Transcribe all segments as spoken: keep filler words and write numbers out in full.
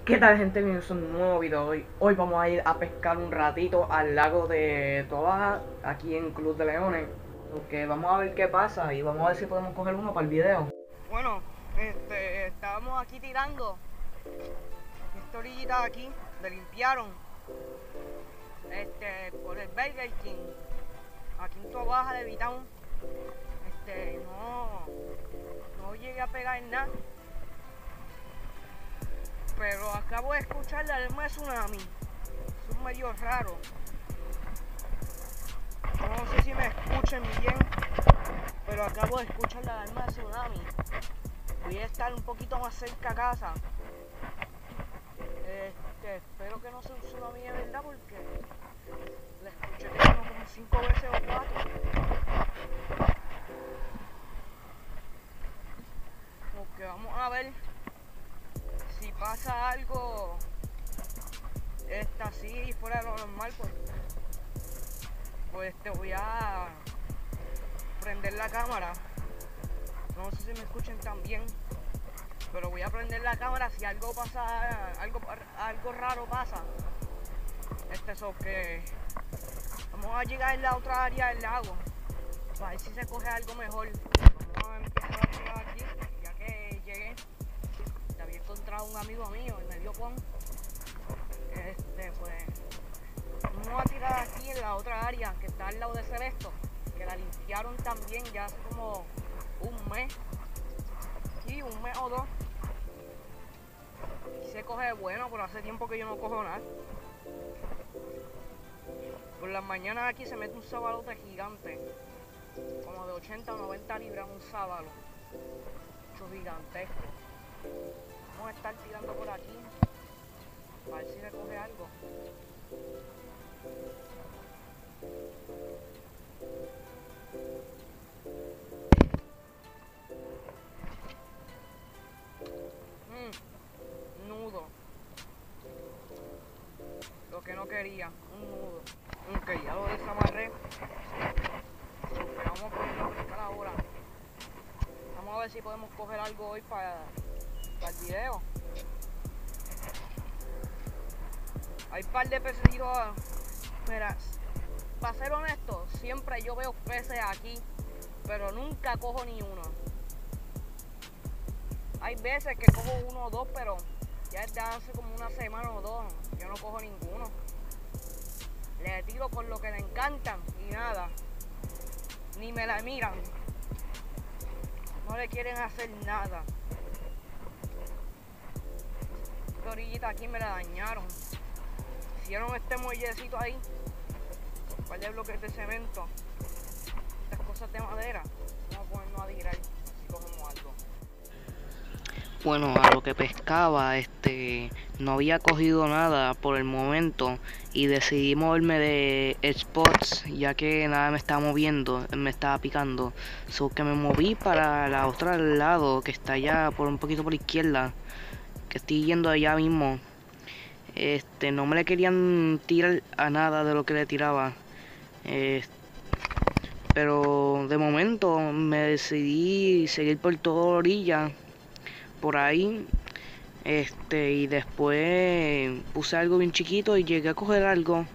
¿Qué tal, gente? Bienvenidos a un nuevo video. Hoy, hoy vamos a ir a pescar un ratito al lago de Toa, aquí en Club de Leones. Porque vamos a ver qué pasa y vamos a ver si podemos coger uno para el video. Bueno, este, estábamos aquí tirando. Esta orillita de aquí, le limpiaron. Este, por el Burger King. Aquí en Toa Baja de Vitán. Este, no, no llegué a pegar nada. Pero acabo de escuchar la alarma de tsunami. Eso es medio raro. No sé si me escuchen bien, pero acabo de escuchar la alarma de tsunami. Voy a estar un poquito más cerca a casa. Este, espero que no sea un tsunami de verdad porque la escuché como, como cinco veces o cuatro. Porque vamos a ver si pasa algo esta así fuera de lo normal, pues, pues te voy a prender la cámara. No sé si me escuchen tan bien, pero voy a prender la cámara si algo pasa, algo, algo raro pasa. Este es que vamos a llegar en la otra área del lago para ver si se coge algo mejor. Vamos a empezar a tirar aquí, ya que llegué. Te había encontrado un amigo mío y me dio con. Este, pues, vamos a tirar aquí en la otra área que está al lado de Celesto, que la limpiaron también ya hace como un mes. Sí, un mes o dos. Y se coge bueno, pero hace tiempo que yo no cojo nada. Por las mañanas aquí se mete un sábalote gigante, como de ochenta o noventa libras un sábalo. Mucho gigantesco. Vamos a estar tirando por aquí, a ver si se coge algo. Mm, nudo. Lo que no quería, un nudo. Ok, ya lo desamarré. Vamos a ponerlo a pescar ahora. Vamos a ver si podemos coger algo hoy para, para el video. Hay un par de pececitos. Mira, para ser honesto, siempre yo veo peces aquí, pero nunca cojo ni uno. Hay veces que cojo uno o dos, pero ya desde hace como una semana o dos yo no cojo ninguno. Le tiro con lo que le encantan y nada, ni me la miran, no le quieren hacer nada. Esta orillita aquí me la dañaron. Hicieron este muellecito ahí, un par de bloques de cemento, estas cosas de madera. Vamos a ponernos a tirar, así cogemos algo. Bueno, a lo que pescaba, este, no había cogido nada por el momento y decidí moverme de spots ya que nada me estaba moviendo, me estaba picando. So que me moví para la otra lado que está allá por un poquito por la izquierda, que estoy yendo allá mismo. Este, no me le querían tirar a nada de lo que le tiraba. Eh, pero de momento me decidí seguir por toda la orilla. Por ahí, este, y después puse algo bien chiquito y llegué a coger algo.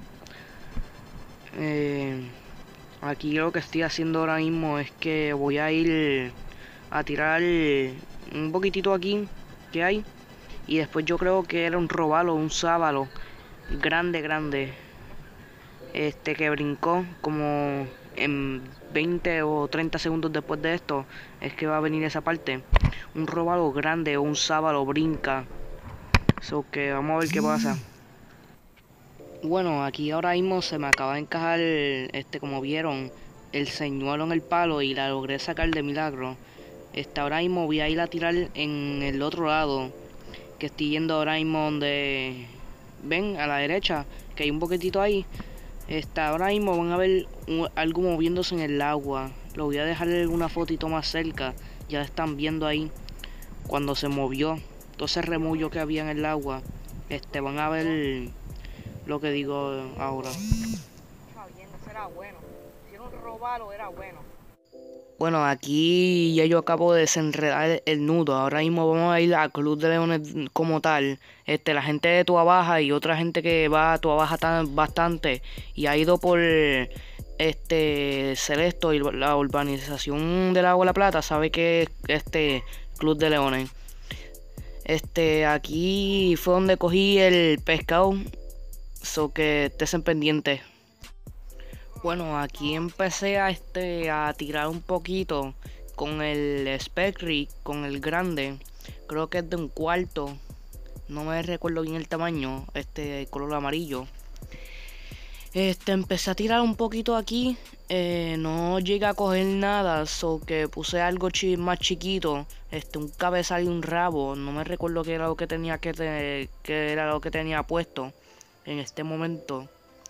Eh, aquí lo que estoy haciendo ahora mismo es que voy a ir a tirar un poquitito aquí que hay, y después yo creo que era un robalo, un sábalo grande, grande, este que brincó como en veinte o treinta segundos después de esto es que va a venir esa parte. Un robalo grande o un sábalo brinca. So que vamos a ver qué pasa. Bueno, aquí ahora mismo se me acaba de encajar, este, como vieron, el señuelo en el palo y la logré sacar de milagro. Este, ahora mismo voy a ir a tirar en el otro lado, que estoy yendo ahora mismo donde ven a la derecha, que hay un boquetito ahí. Este, ahora mismo van a ver un, algo moviéndose en el agua. Lo voy a dejar una fotito más cerca. Ya están viendo ahí cuando se movió todo ese remullo que había en el agua. Este, van a ver lo que digo ahora. Sabiendo, eso era bueno. Si era un robalo, era bueno. Bueno, aquí ya yo acabo de desenredar el nudo. Ahora mismo vamos a ir al Club de Leones como tal. Este, la gente de Tua Baja y otra gente que va a Tua Baja tan, bastante y ha ido por este Celesto y la urbanización del Agua de la Plata sabe que es este Club de Leones. Este, aquí fue donde cogí el pescado, so que estén pendientes. Bueno, aquí empecé a este a tirar un poquito con el Spec-Rig, con el grande. Creo que es de un cuarto. No me recuerdo bien el tamaño, este color amarillo. Este, empecé a tirar un poquito aquí. Eh, no llegué a coger nada, so que puse algo chi más chiquito. Este, un cabezal y un rabo. No me recuerdo qué era lo que tenía que te qué era lo que tenía puesto en este momento.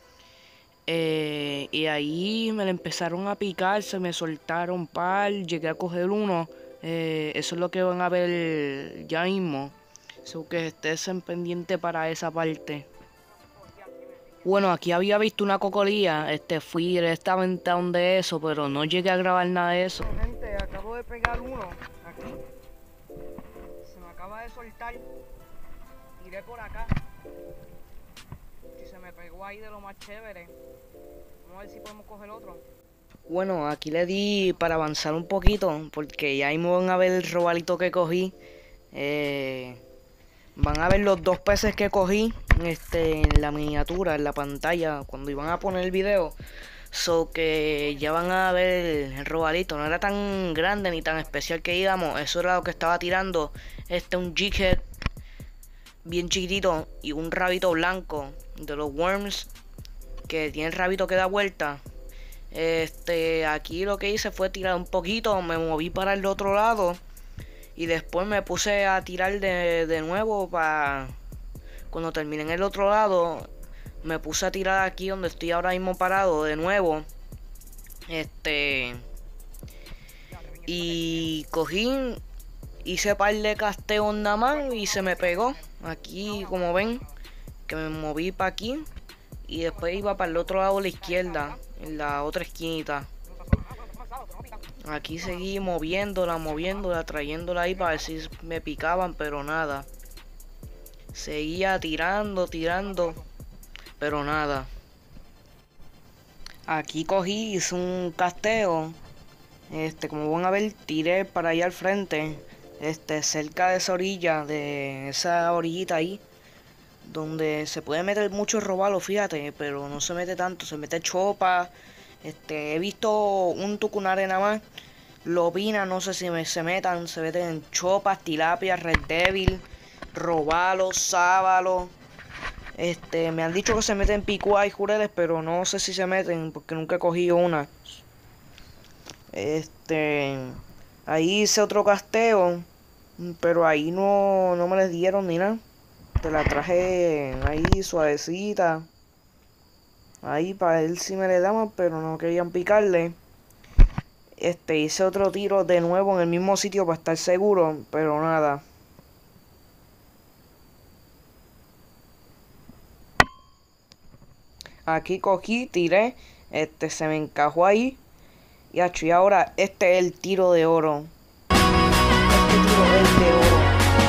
Eh, y ahí me le empezaron a picar, se me soltaron par, llegué a coger uno. Eh, eso es lo que van a ver ya mismo. So que estén pendiente para esa parte. Bueno, aquí había visto una cocolía, este, fui directamente a donde eso, pero no llegué a grabar nada de eso. Gente, acabo de pegar uno aquí. Se me acaba de soltar. Tiré por acá. Y se me pegó ahí de lo más chévere. Vamos a ver si podemos coger otro. Bueno, aquí le di para avanzar un poquito, porque ya ahí me van a ver el robalito que cogí. Eh, van a ver los dos peces que cogí este, en la miniatura, en la pantalla, cuando iban a poner el video. So que ya van a ver el robalito. No era tan grande ni tan especial que digamos. Eso era lo que estaba tirando. Este un jighead bien chiquitito y un rabito blanco de los worms, que tiene el rabito que da vuelta. Este, aquí lo que hice fue tirar un poquito, me moví para el otro lado y después me puse a tirar de, de nuevo para cuando terminé en el otro lado. Me puse a tirar aquí donde estoy ahora mismo parado de nuevo. Este, y cogí, hice par de casteos nada más y se me pegó. Aquí como ven que me moví para aquí y después iba para el otro lado a la izquierda, en la otra esquinita. Aquí seguí moviéndola, moviéndola, trayéndola ahí para ver si me picaban, pero nada. Seguía tirando, tirando, pero nada. Aquí cogí, hice un casteo. Este, como van a ver, tiré para allá al frente. Este, cerca de esa orilla, de esa orillita ahí, donde se puede meter mucho robalo, fíjate, pero no se mete tanto, se mete chopa. Este, he visto un tucunare nada más, lobina, no sé si me, se metan, se meten chopas, tilapia, red devil, robalo, sábalo. Este, me han dicho que se meten picuá y jureles, pero no sé si se meten porque nunca he cogido una. Este, ahí hice otro casteo, pero ahí no, no me les dieron ni nada. Te la traje ahí suavecita. Ahí para ver si me le daban, pero no querían picarle. Este, hice otro tiro de nuevo en el mismo sitio para estar seguro, pero nada. Aquí cogí, tiré, este se me encajó ahí. Y acho, y ahora este es el tiro de oro. Este tiro es de oro.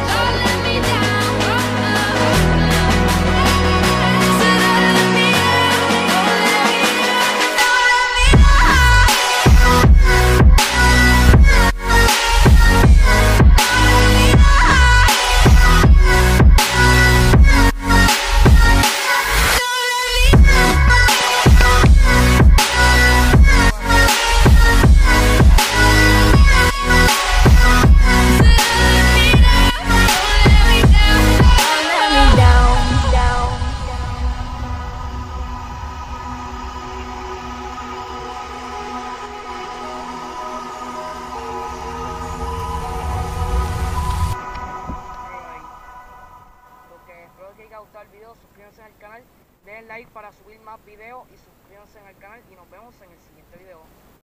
Espero que les haya gustado el video, suscríbanse al canal, den like para subir más videos y suscríbanse al canal y nos vemos en el siguiente video.